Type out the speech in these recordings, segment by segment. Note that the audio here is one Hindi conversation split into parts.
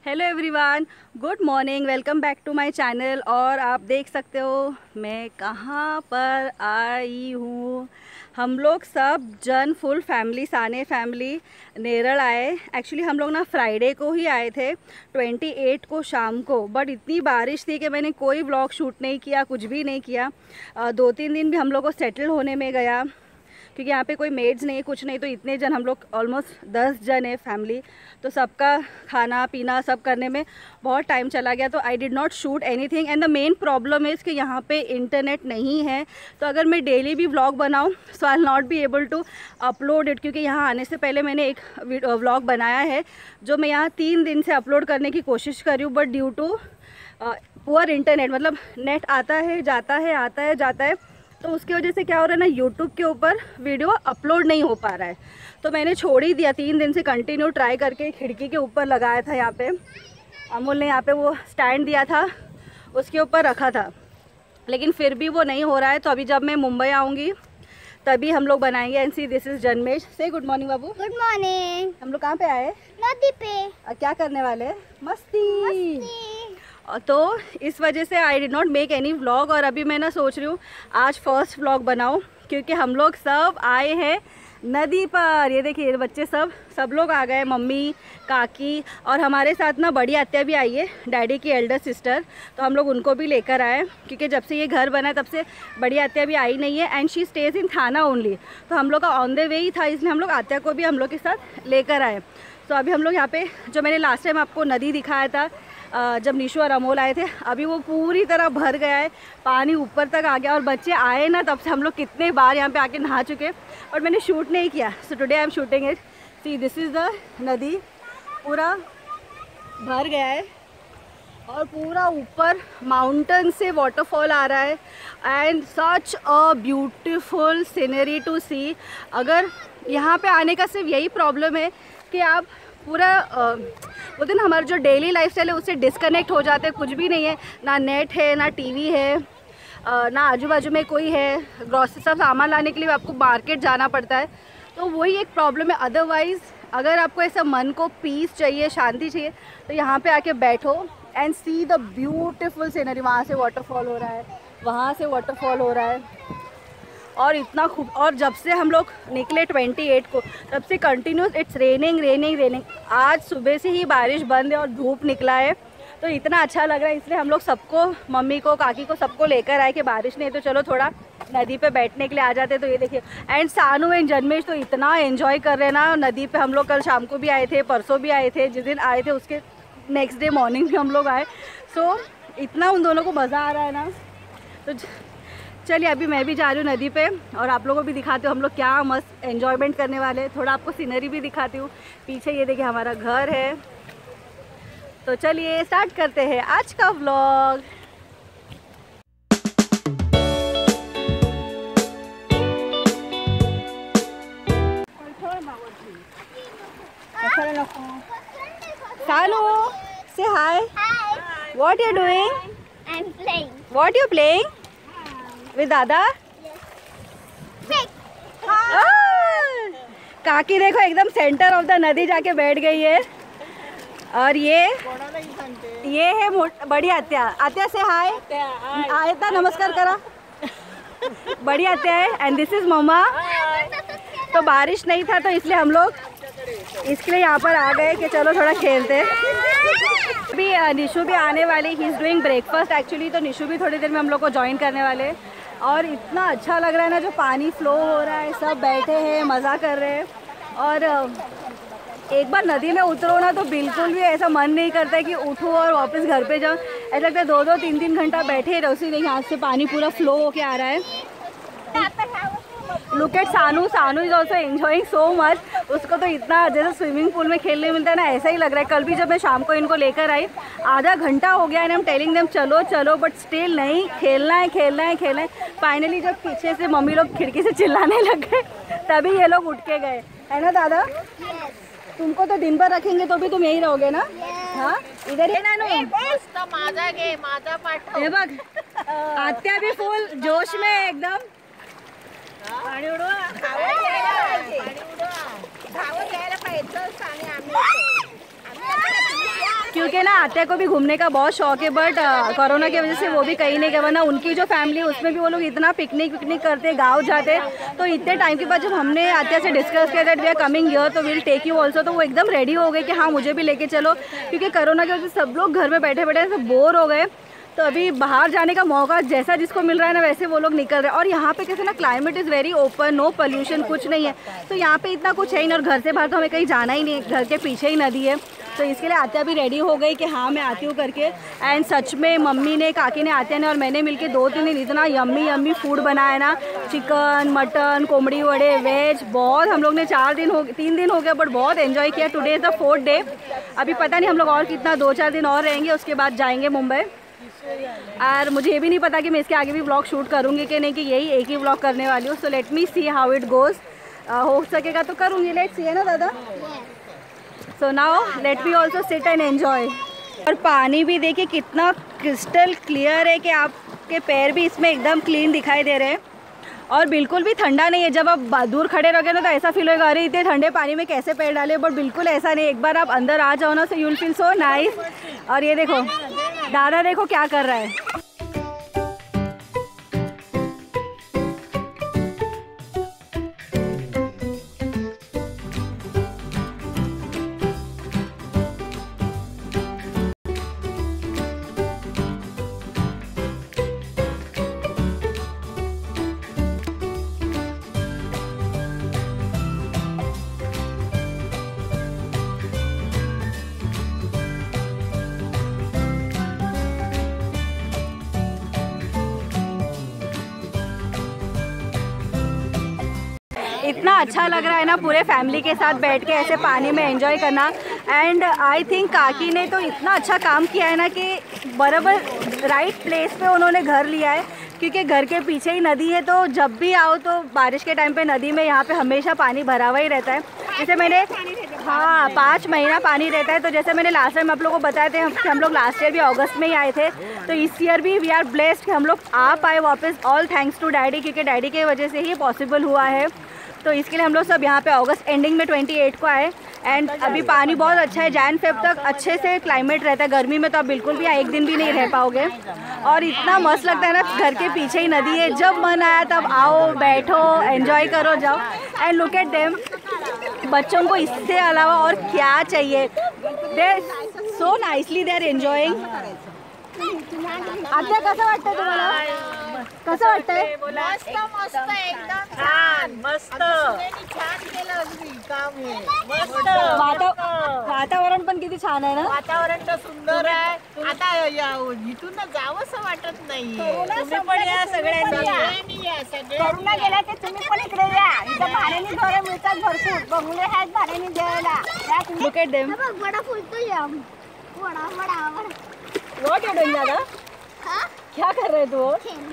Hello everyone, good morning, welcome back to my channel. और आप देख सकते हो मैं कहाँ पर आई हूँ। हम लोग सब जन फुल फैमिली, साने फैमिली नेरल आए। एक्चुअली हम लोग ना फ्राइडे को ही आए थे, 28 को शाम को। बट इतनी बारिश थी कि मैंने कोई व्लॉग शूट नहीं किया, कुछ भी नहीं किया। 2-3 दिन भी हम लोग को सेटल होने में गया, क्योंकि यहाँ पे कोई मेड्स नहीं, कुछ नहीं। तो इतने जन, हम लोग ऑलमोस्ट 10 जन है फैमिली, तो सबका खाना पीना सब करने में बहुत टाइम चला गया। तो I did not shoot anything. And the main problem is कि यहाँ पे इंटरनेट नहीं है। तो अगर मैं डेली भी व्लॉग बनाऊँ so I will not be able to upload it, क्योंकि यहाँ आने से पहले मैंने एक व्लॉग बनाया है जो मैं यहाँ 3 दिन से अपलोड करने की कोशिश कर रही हूँ। But due to poor internet, मतलब नेट आता है जाता है, आता है जाता है, तो उसकी वजह से क्या हो रहा है ना, यूट्यूब के ऊपर वीडियो अपलोड नहीं हो पा रहा है। तो मैंने छोड़ ही दिया। 3 दिन से कंटिन्यू ट्राई करके खिड़की के ऊपर लगाया था। यहाँ पे अमूल ने यहाँ पे वो स्टैंड दिया था, उसके ऊपर रखा था, लेकिन फिर भी वो नहीं हो रहा है। तो अभी जब मैं मुंबई आऊँगी तभी हम लोग बनाएंगे। And see, this is Janmesh. Say good morning बाबू। Good morning. हम लोग कहाँ पे आए? नदी पे। क्या करने वाले? मस्ती। तो इस वजह से I did not make any vlog. और अभी मैं ना सोच रही हूँ आज फर्स्ट व्लॉग बनाऊँ, क्योंकि हम लोग सब आए हैं नदी पर। ये देखिए बच्चे सब लोग आ गए, मम्मी, काकी, और हमारे साथ ना बड़ी आत्या भी आई है, डैडी की एल्डर सिस्टर। तो हम लोग उनको भी लेकर आए, क्योंकि जब से ये घर बना है तब से बड़ी आत्या भी आई नहीं है। एंड शी स्टेज इन थाना ओनली। तो हम लोग का ऑन द वे ही था, इसलिए हम लोग आत्या को भी हम लोग के साथ लेकर आए। तो अभी हम लोग यहाँ पे, जो मैंने लास्ट टाइम आपको नदी दिखाया था जब निशु और अमोल आए थे, अभी वो पूरी तरह भर गया है, पानी ऊपर तक आ गया। और बच्चे आए ना तब से हम लोग कितने बार यहाँ पे आके नहा चुके, और मैंने शूट नहीं किया। So today I am shooting it. See, this is the nadi, पूरा भर गया है और पूरा ऊपर माउंटेन से वाटरफॉल आ रहा है। And such a beautiful scenery to see. अगर यहाँ पे आने का सिर्फ यही प्रॉब्लम है कि आप पूरा वो दिन हमारा जो डेली लाइफस्टाइल है उससे डिस्कनेक्ट हो जाते हैं। कुछ भी नहीं है, ना नेट है, ना टीवी है, ना आजू बाजू में कोई है। ग्रॉसरी सब सामान लाने के लिए आपको मार्केट जाना पड़ता है, तो वही एक प्रॉब्लम है। अदरवाइज़ अगर आपको ऐसा मन को पीस चाहिए, शांति चाहिए, तो यहाँ पे आके बैठो and see the beautiful scenery. वहाँ से वाटरफॉल हो रहा है, वहाँ से वाटरफॉल हो रहा है, और इतना खूब। और जब से हम लोग निकले 28 को, तब से continuous it's raining raining raining. आज सुबह से ही बारिश बंद है और धूप निकला है, तो इतना अच्छा लग रहा है। इसलिए हम लोग सबको, मम्मी को, काकी को, सबको लेकर आए कि बारिश नहीं तो चलो थोड़ा नदी पे बैठने के लिए आ जाते। तो ये देखिए, एंड सानू एंड जन्मेश तो इतना एंजॉय कर रहे हैं ना नदी पे। हम लोग कल शाम को भी आए थे, परसों भी आए थे, जिस दिन आए थे उसके नेक्स्ट डे मॉर्निंग भी हम लोग आए। सो इतना उन दोनों को मज़ा आ रहा है ना। तो चलिए अभी मैं भी जा रही हूँ नदी पे, और आप लोगों को भी दिखाती हूँ हम लोग क्या मस्त एंजॉयमेंट करने वाले हैं। थोड़ा आपको सीनरी भी दिखाती हूँ। पीछे ये देखिए हमारा घर है। तो चलिए स्टार्ट करते हैं आज का व्लॉग। सानू, say hi. Hi. What you doing? I'm playing. What you playing? With दादा? Pick. काकी देखो एकदम सेंटर ऑफ द नदी जाके बैठ गई है। और ये है बड़ी आत्या। आत्या से हाय। आत्या नमस्कार करा। बड़ी आत्या है। And this is mamma. तो बारिश नहीं था तो इसलिए हम लोग इसके लिए यहाँ पर आ गए कि चलो थोड़ा खेलते हैं। अभी निशु भी आने वाली, he is doing breakfast actually. तो निशु भी थोड़ी देर में हम लोग को ज्वाइन करने वाले। और इतना अच्छा लग रहा है ना, जो पानी फ्लो हो रहा है, सब बैठे हैं, मज़ा कर रहे हैं। और एक बार नदी में उतरो ना तो बिल्कुल भी ऐसा मन नहीं करता है कि उठो और वापस घर पे जाओ। ऐसा लगता है 2-2, 3-3 घंटा बैठे रहो। उसी देखिए हाथ से पानी पूरा फ्लो होके आ रहा है। Look at Sanu. Sanu is also enjoying so much. उसको तो इतना जैसे स्विमिंग पूल में खेलने मिलता है ना, ऐसा ही लग रहा है। कल भी जब मैं शाम को इनको लेकर आई, आधा घंटा हो गया and I am telling them चलो चलो, बट स्टिल नहीं, खेलना है खेलना है खेलना है। फाइनली जब पीछे से मम्मी लोग खिड़की से चिल्लाने लग गए तभी ये लोग उठ के गए, है ना दादा? तुमको तो दिन भर रखेंगे तो भी तुम यही रहोगे ना? हाँ, इधर ही नानू। हे बघ, आत्या भी फुल जोश में एकदम। पाणी उडवा, धावत यायला पाहिजे. क्योंकि ना आत्या को भी घूमने का बहुत शौक है, बट कोरोना की वजह से वो भी कहीं नहीं गए, वरना उनकी जो फैमिली है उसमें भी वो लोग इतना पिकनिक करते, गाँव जाते। तो इतने टाइम के बाद जब हमने आत्या से डिस्कस किया that we are coming here तो विल टेक यू ऑल्सो, तो वो एकदम रेडी हो गए कि हाँ मुझे भी लेके चलो, क्योंकि कोरोना की वजह से सब लोग घर में बैठे बैठे सब बोर हो गए। तो अभी बाहर जाने का मौका जैसा जिसको मिल रहा है ना वैसे वो लोग निकल रहे हैं। और यहाँ पे कैसे ना climate is very open, no pollution, कुछ नहीं है, तो यहाँ पे इतना कुछ है ही नहीं, और घर से बाहर तो हमें कहीं जाना ही नहीं है, घर के पीछे ही नदी है। तो इसके लिए आत्या भी रेडी हो गई कि हाँ मैं आती हूँ करके। एंड सच में मम्मी ने, काकी ने, आत्या ने और मैंने मिलके 2-3 दिन इतना यम्मी फूड बनाया ना, चिकन, मटन, कोमड़ी वड़े, वेज, बहुत हम लोग ने 3 दिन हो गया, बट बहुत एंजॉय किया। Today is the 4th day. अभी पता नहीं हम लोग और कितना 2-4 दिन और रहेंगे, उसके बाद जाएंगे मुंबई। और मुझे ये भी नहीं पता कि मैं इसके आगे भी व्लॉग शूट करूँगी कि नहीं, कि यही एक ही व्लॉग करने वाली हूँ। So let me see how it goes. हो सकेगा तो करूँगी, लेट्स सी, है ना दादा। So now let me also sit and enjoy. और पानी भी देखिए कितना क्रिस्टल क्लियर है कि आपके पैर भी इसमें एकदम क्लीन दिखाई दे रहे हैं, और बिल्कुल भी ठंडा नहीं है। जब आप दूर खड़े रहोगे ना तो ऐसा फील होगा अरे इतने ठंडे पानी में कैसे पैर डाले, बट बिल्कुल ऐसा नहीं। एक बार आप अंदर आ जाओ ना, so you will feel so nice. और ये देखो दादा देखो क्या कर रहा है। इतना अच्छा लग रहा है ना पूरे फैमिली के साथ बैठ के ऐसे पानी में एंजॉय करना। एंड आई थिंक काकी ने तो इतना अच्छा काम किया है ना कि बराबर राइट प्लेस पे उन्होंने घर लिया है, क्योंकि घर के पीछे ही नदी है। तो जब भी आओ तो बारिश के टाइम पे नदी में यहाँ पे हमेशा पानी भरा हुआ ही रहता है। जैसे मैंने 5 महीना पानी रहता है। तो जैसे मैंने लास्ट टाइम आप लोगों को बताए थे कि हम लोग लास्ट ईयर भी अगस्त में ही आए थे, तो इस ईयर भी वी आर ब्लेस्ड कि हम लोग आ पाए वापस। ऑल थैंक्स टू डैडी, क्योंकि डैडी की वजह से ही पॉसिबल हुआ है। तो इसके लिए हम लोग सब यहाँ पे अगस्त एंडिंग में 28 को आए। एंड अभी पानी बहुत अच्छा है, Jan-Feb तक अच्छे से क्लाइमेट रहता है। गर्मी में तो आप बिल्कुल भी एक दिन भी नहीं रह पाओगे। और इतना मस्त लगता है ना, घर के पीछे ही नदी है, जब मन आया तब आओ, बैठो, एंजॉय करो, जाओ। एंड लुक एट देम, बच्चों को इससे अलावा और क्या चाहिए। They so nicely they are enjoying. आता कसं वाटतंय तुम्हाला, कसं वाटतंय? मस्त मस्त एकदम छान, मस्त छान केलं अगदी काम हे मस्त। वातावरण पण किती छान आहे ना, वातावरण तर सुंदर आहे। आता इथून जावंसं वाटत नाही। तुम्ही पण या, सगळ्यांनी या, सगळे करोना गेला ते तुम्ही पण इकडे या, इथं भाड्याने घरं मिळतात भरपूर, बंगले आहेत भाड्याने द्यायला। लुक एट देम, बडा फुलतो या, बडा बडा बडा। व्हाट यू डूइंग दादा? हाँ? क्या कर रहे तू?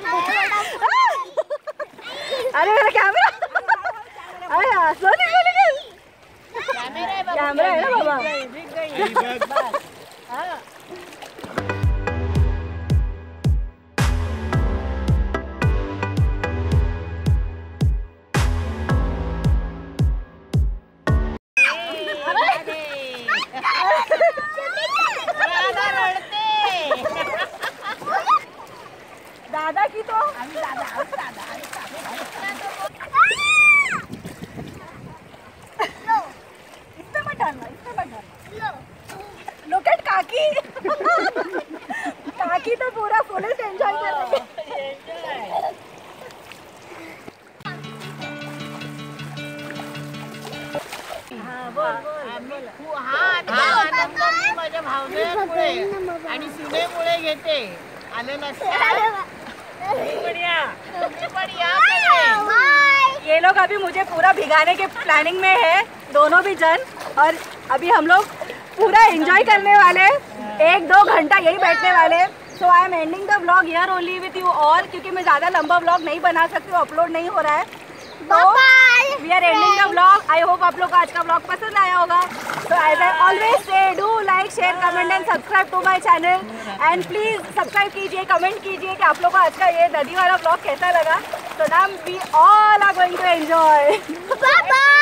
अरे मेरा कैमरा, अरे सोनी कैमरा है ना बाबा। दादा की तो इसमें मत डालना, इसमें मत डालना। लुक एट काकी, काकी तो पूरा फुल एंजॉय कर रही है। माझ्या भावनेमुळे आणि सुनेमुळे घेते आले ये लोग अभी मुझे पूरा भिगाने के प्लानिंग में है, दोनों भी जन। और अभी हम लोग पूरा एंजॉय करने वाले, 1-2 घंटा यही बैठने वाले। So I am ending the vlog here only with you all, क्योंकि मैं ज़्यादा लंबा व्लॉग नहीं बना सकती हूँ, अपलोड नहीं हो रहा है। तो we are ending the vlog. I hope आप लोग को आज का व्लॉग पसंद आया होगा। So as I always say, do like, share, comment and subscribe to my channel. And please subscribe कीजिए, comment कीजिए कि आप लोग को आज का ये नदी वाला व्लॉग कैसा लगा। So now we all are going to enjoy. Bye bye.